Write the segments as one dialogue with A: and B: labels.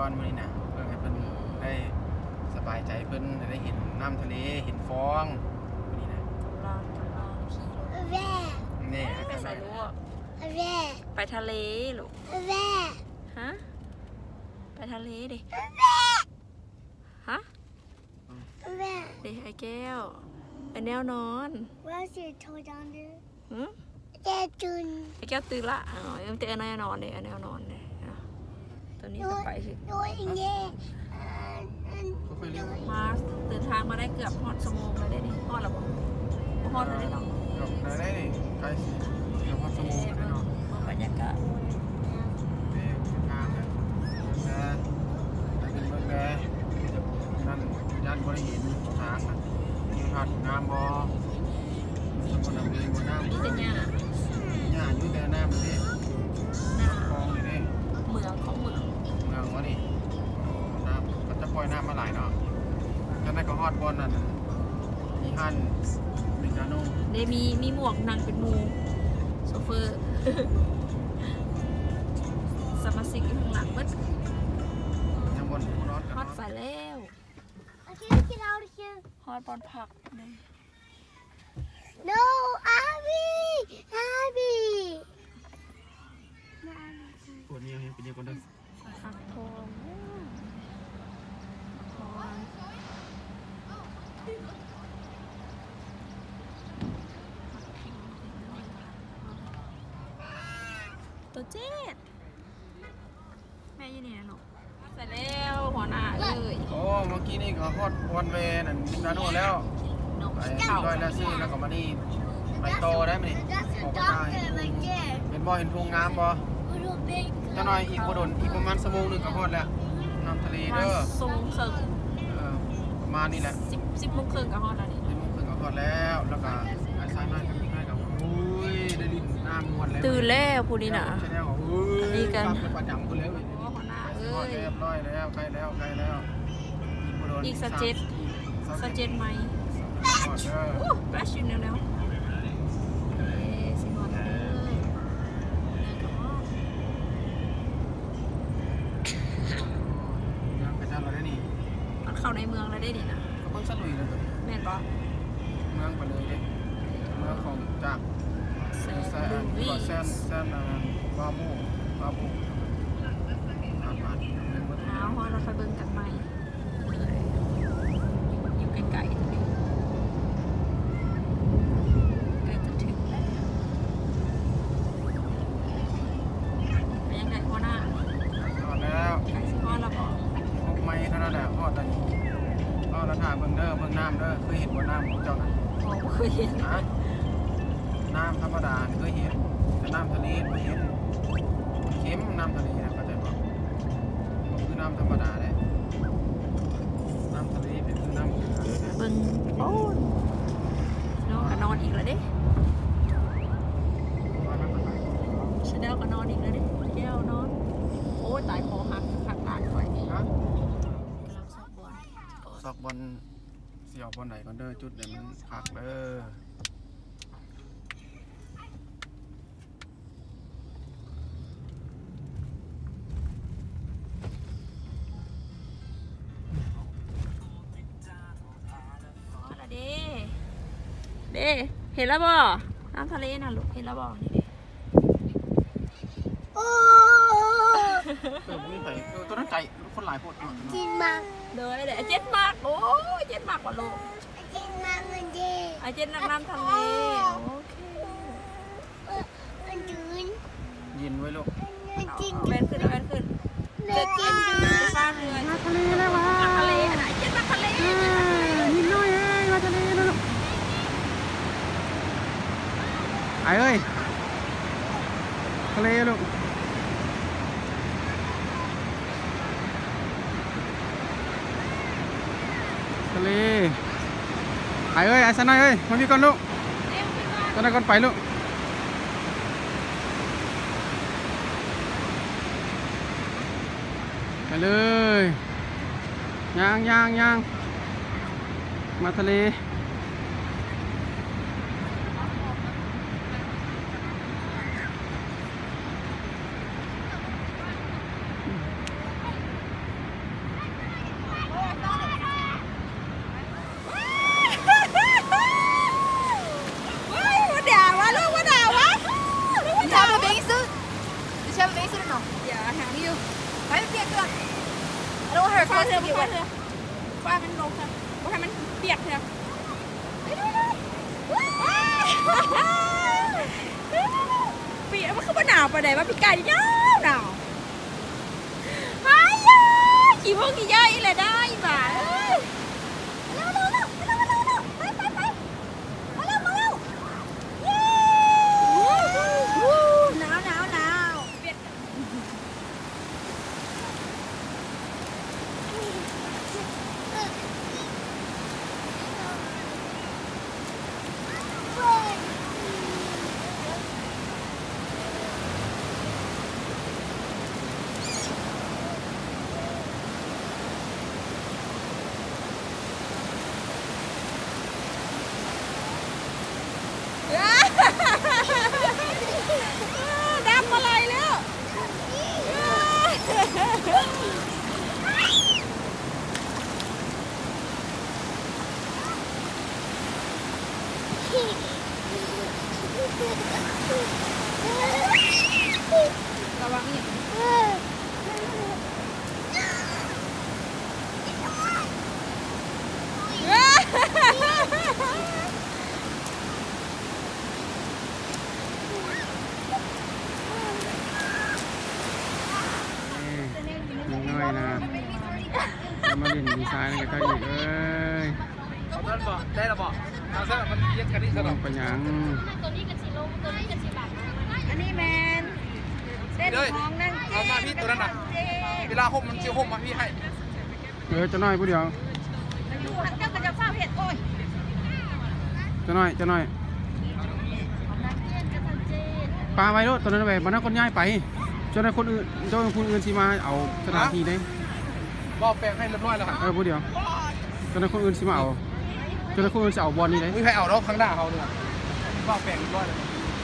A: อนมื้อนี้นะเพื่อให้เพิ่นได้สบายใจเพิ่นได้เห็นน้ำทะเลเห็นฟองมื้อนี้นะ
B: ลองขี่รถ
A: นี่
B: ไปใส่ลูกไปทะเลลูกฮะไปทะเลดิฮะดิไอ้แก้วไอ้แนวนอนไอ้แก้วตื่นละอ๋อยังเจอแนวนอนเลยแนวนอนเลยตัวนี้ก็ไปสิมาเดินทางมาได้เกือบฮอดชั่วโมงเลยได้นี่ฮอดหรอปะฮอดเลยเนาะ
A: ได้นี่ใกล้สิเกือบฮอดชั่วโมงแล้วเนาะ
B: บรรยากาศ
A: ทางเนี่ยเป็นเมืองแร่นั่นย่านบริหินทางนะมีผัดน้ำบ่สมบูรณ์น้ำดีบนน้ำ
B: นี่เป็นหญ้า
A: อยู่แต่น้ำมันนี่คลองนี่นี่
B: เมืองของเมือง
A: วะนี่น้ำมันจะปล่อยน้ำมาหลายเนาะแล้วนั่นก็ฮอดบนนั่นมีฮั่นมีนาโน่
B: ได้มีหมวกนางเป็นมูโซเฟอร์สมาชิกอยู่ข้างหลังมืด
A: ยังบนรถ
B: ฮอดใส่แล้วฮอดบอลผักเลย
C: No Abby
A: ปวดเนี่ยเป็นยังไงกันเด้อ
B: ผักทองตัวเจ็ดแม่ยี่นี่นะหนูใส่แล้วหัวหน้าเลย
A: โอ้เมื่อกี้นี่ก็ฮอดวันเวนั่นนาโน่แล้วไปร้อยแล้วสิแล้วก็มานี่ไปโตได้ไหมนี่ออกมาเห็นบ่เห็นพวงงามบ่จะหน่อยอีกบ่โดนอีกประมาณชั่วโมงนึงก็ฮอดแล้วน้ำทะเลเด้อ
B: ทรงเคิง
A: ประมาณนี้แหละ
B: 10 โมงครึ่งก็ฮอดแล้วนี่
A: 10 โมงครึ่งก็ฮอดแล้วแล้วก็ไอ้สายมากับพี่ให้กับอุ้ยได้ดินน้ำมวนแล้ว
B: ตื่นแล้วผู้นี้น่ะ
A: นี่กันประจำกูแล้ว
B: หัวหน้า
A: เรียบร้อยแล้วใกล้แล้ว
B: อีกสเจ็ดไหมแฟชั่นแนวเข้าในเมืองแล้วได้ดินะ
A: เมืองสลุยเลย
B: แม่นปะ
A: เมืองไปเลยดิเมืองของจากแซนบาบู
B: เอาฮอเราไปเบิ่งกันใหม่อยู่ไกลๆใกล้จะถึงแล้วไปยังไงหัวหน้า
A: ฮอดแล้ว
B: ใกล้สิฮอดแล้วบอก
A: ไม่เท่านั้นแหละฮอดแล้วก็ราคาเบิ่งน้ำเด้อเคยเห็นบ่น้ำของเจ้าน่ะ
B: บ่เคยเห็น
A: นะน้ำธรรมดาเคยเห็นแต่น้ำทะเลไม่เห็นเค็มน้ำทะเลนะเข้าใจป่ะคือน้ำธรรมดาเลยน้ำทะเลเป็นคือน้ำ
B: เบิ่งโอ้น้องก็นอนอีกแล้วเด้ชาแนลก็นอนอีกแล้วเด้แก้วนอนโอ้ตายคอหักตายไป
A: ซอกบอลเสี่ยวบอลไหนก่อนเด้อจุดเดี๋ยวมันหักเด้อ
B: เด้เห็นแล้วบ่น้ำทะเลน่ะลูกเห็นแล้วบ่นี่
A: ไม่ไปตัวนั้นใจคนหลายปวด
C: จินมาก
B: เลยเด็ดเจ็ดมากโอ้เจ็ดมากกว่าลูก
C: จินมากเงินเด้
B: เจ็ดนักน้ำทะเลโอเค
C: มันจืด
A: ยินไว้ลูก
B: แวนขึ้นเจ็ดยืนฟ้าเรือ
A: มาทะเลแล้ววะ
B: มาทะเลไหนเจ็ดมาทะเล
A: ยินน้อยมาทะเลแล้วลูกไอ้เอ้ยทะเลลูกทะเลไอ้เอ้ยไอ้สันหน่อยเอ้ยมาพี่ก่อนลูกสันหน่อยก่อนไปลูกไปเลยย่างมาทะเล
B: อพี่พายเถอะว่ามันลงเถอะว่าให้มันเปียกเถอะเปียกมันคือว่าหนาวไปไหนว่าพี่ไก่หนาวหายขี่พวกขี่ย่อยเลยได้ป่ะเร็วไปมาเร็วเย้หนาวเปียกดำอะไรแล้วระวังนี่
A: น้อยนะมาเล่นดีไซน์กันก็อีกเอ้ยได้แล้วบอกเอาซะมันเย็นกันนี่ซะหรอกปัญญา
B: ตัวนี้กันสีลงตัวนี้กันสีบาทอันนี้แมนเส้นทองนั่ง
D: เอามาพี่ตัวนั้นน่ะเวลาห่มมันเชียวห่มมาพี่ให้
A: จะน้อยผู้เดียว
B: ดูหันเจ้าก็จะเฝ้าเห็ดโอ้ย
A: จะน้อยปลาไว้รถตัวนั้นไปมันน่าคนย้ายไปจนคนอื่นที่มาเอาสถานที่ได้
D: บอกแปลงให้เรียบร้อยแล้วครับ
A: ผู้เดียวจนคนอื่นที่มาเอาจนคนอื่นจะเอาบอลนี่ได้
D: ไม่ใครเอาแล้วข้างหน้าเขาเลยบอกแปลงเรียบร้อยเลย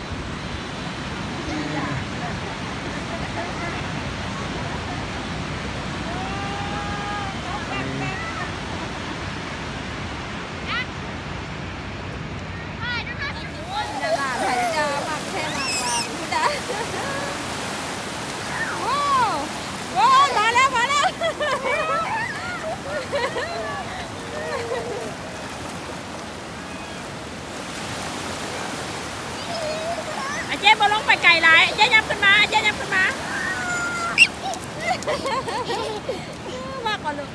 B: เจ๊บอลงไปไกลหลายเจ๊ยับขึ้นมามาก่อนลูก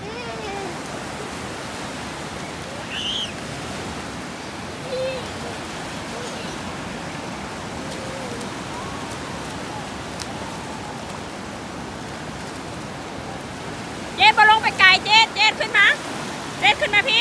B: เจ๊บอลงไปไกลเจ๊ขึ้นมาพี่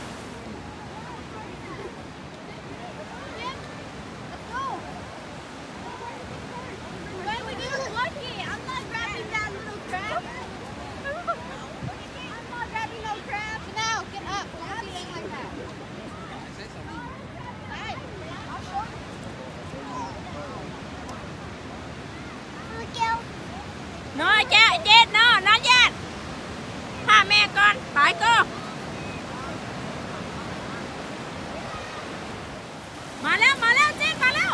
B: น้อยเจ๊น้อยเจ๊พาแม่ก่อนไปก็มาแล้วเจ๊มาแล้ว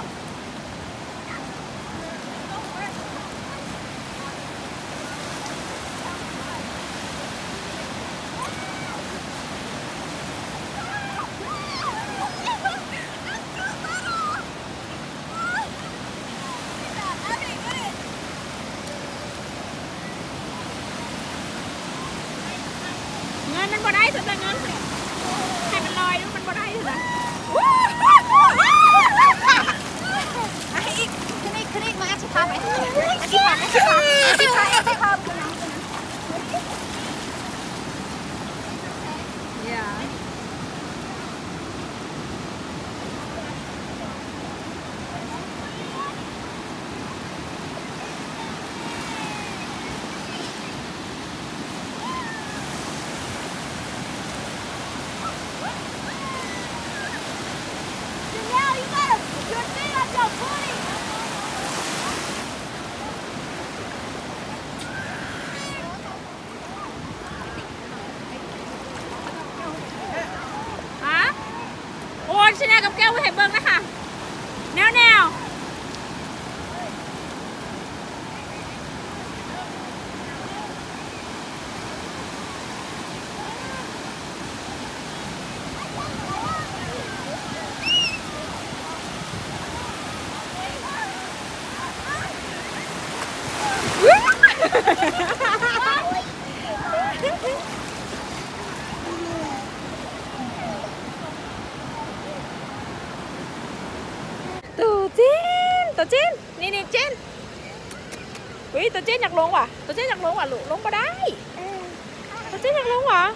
B: เงินมันบ่ได้สุดแต่เงินให้มันลอยดูมันบ่ได้สุดนะอีกขึ้นอีกมาชิพาไปชิพาชนะกับแก้วเห็นเบิ้งนะคะแนวตัวเจนนี่เจนวิตัวเจนอยากลงว่ะตัวเจนอยากลงว่ะลูกลงมาได้ตัวเจนอยากลงว่ะ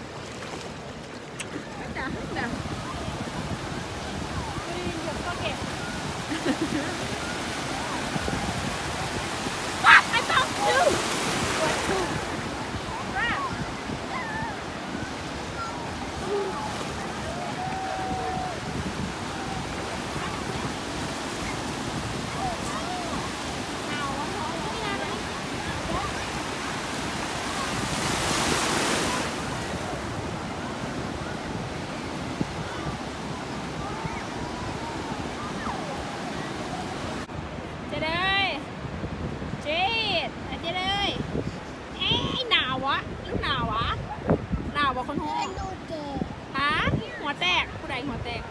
B: คนหัวฮะหัวแตกผู้ใดหัวแตก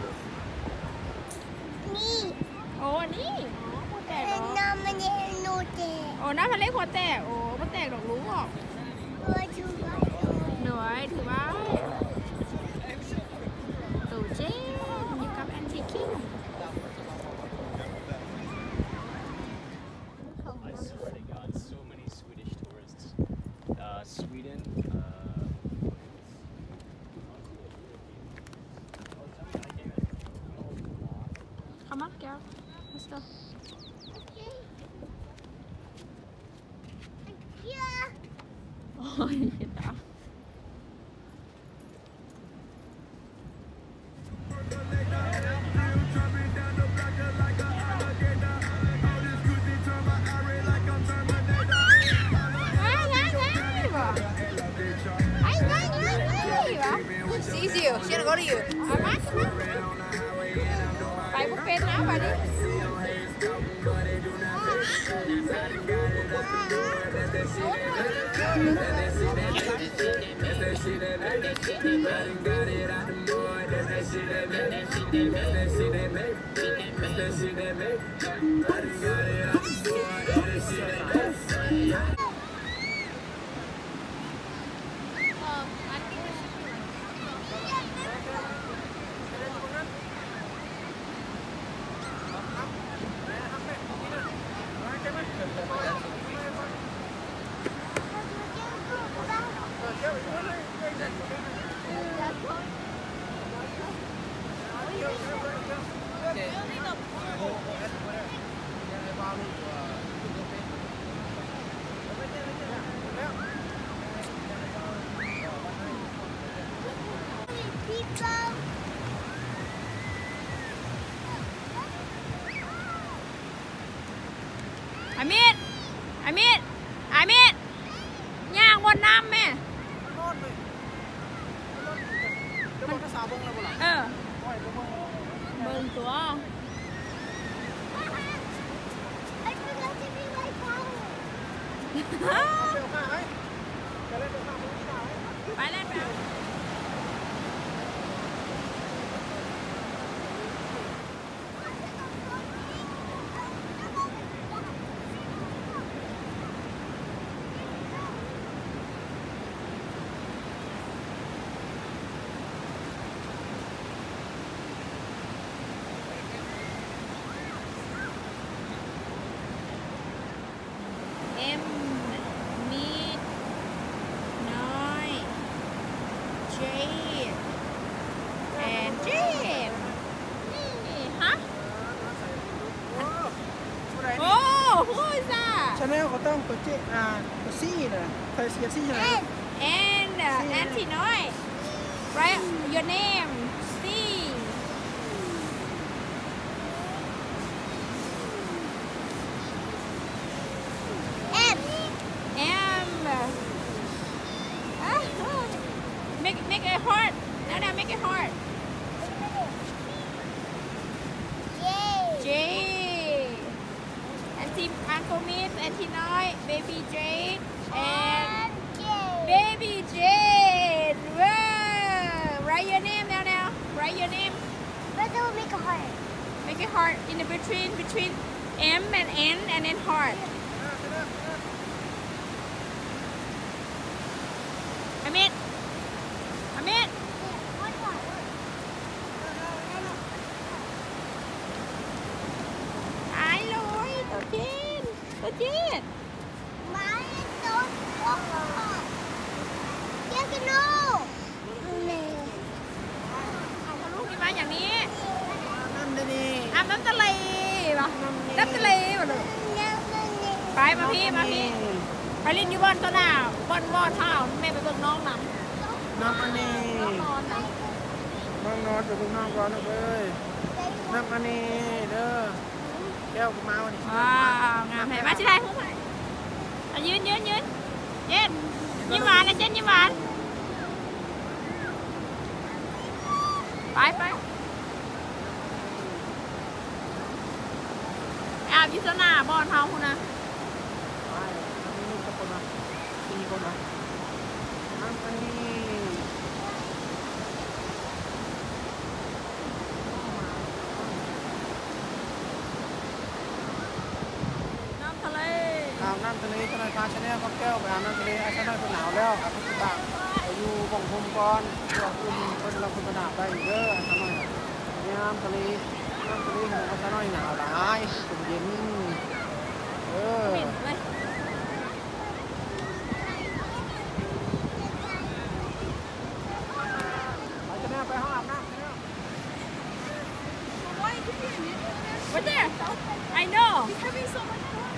C: นี่
B: โอ้นี่หัวแตกเหรอ
C: น้ำมันยังนูเจ
B: โอ้น้ำทะเลหัวแตกโอ้มันแตกดอกรู้หรอกเหนื่อยถือว่าตู่เจ๊อยู่กับแอนติคิง
E: Sweden.
B: Come on, girl. Let's go. Oh, you know.
F: Sees you. She gonna go to you.
B: Phải bút bên áo bà đi. I mean ย่างบนน้ำแม่เบิ่งตัวไปเล่นไป
A: Chanel เขาต้องตัวเจตัวซี่นะใครเสียซี่ไหน
B: and Antinoi write your name C M make a heart now make a heart J Uncle Miss, Antinoi, Baby Jade, and Baby Jade. Whoa. Write your name now. Write your name.
C: But don't make a heart.
B: Make a heart in the between M and N and then heart. Amit. Hi, Lou. เจ๊ด
C: My dog. You can know.
B: เอาพอลูกนี่มาอย่างนี้
A: นั่นนี่
B: อาบน้ำทะเลป่ะน้ำทะเลป่ะลูกไปมาพี่ไปลินอยู่บนตัวหน้าบนเท้าแม่ไปเบิ่งน้องน้ำ
A: น้ำอันนี้
B: นอนนะ
A: น้องนอนอยู่ข้างนอกก่อนนะเว้ยน้ำอันนี้เด้อแก้วกูมาวันนี้
B: ว้าวงามเห็นไหมชิได้พุ่งไปยืนเย็นยิ้มหวานนะเจนยิ้มหวานไปอาบอยู่ตัวหน้าบนเท้าคุณนะ
A: ไปนี่ก็คนละนี่คนละน้ำอันนี้
B: น้ำทะเล
A: อาบน้ำทะเลทนายพาชาแนลครับแก้วไปอาบน้ำทะเลอาชาแนลคนหนาวแล้วอาบน้ำตาไปอยู่บ่องพมก่อนเพื่อคุณคนเราคุณหนาวได้อยู่เด้ออาชาหน่อยน้ำทะเลของอาชาหน่อยหนาวหลายเป็นเย็นเออ
B: ปิดเลย
A: ไปชาแนลไปห้องอาบน้ำ
B: Right there. I know.
F: He's having so much fun.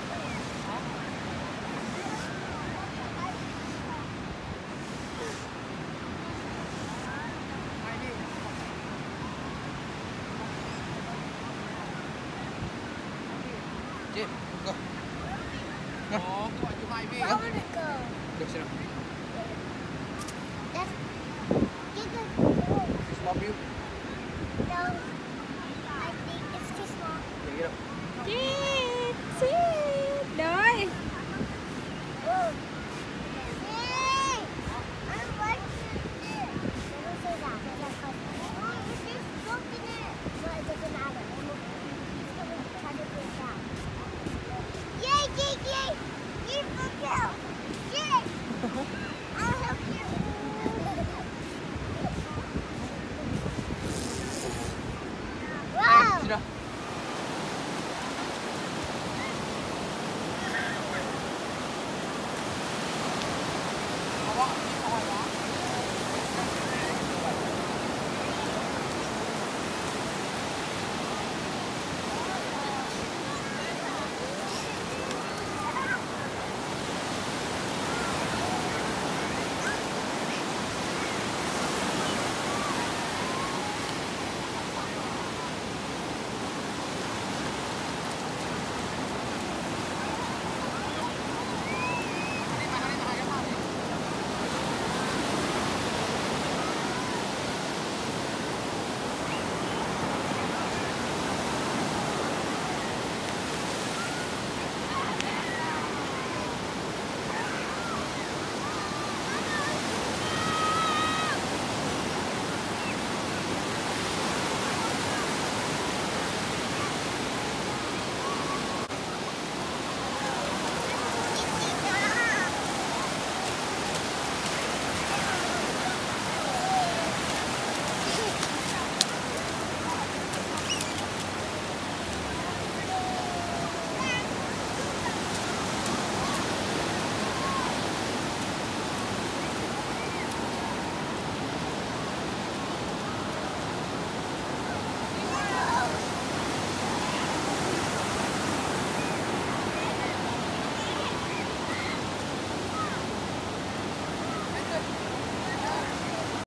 D: เจ๊ก็อ๋อก่อนอยู่ไฮเวย์
C: Where would it go?
D: เดี๋ยวเสร็จ
C: That's. You can.
D: stop you
C: No.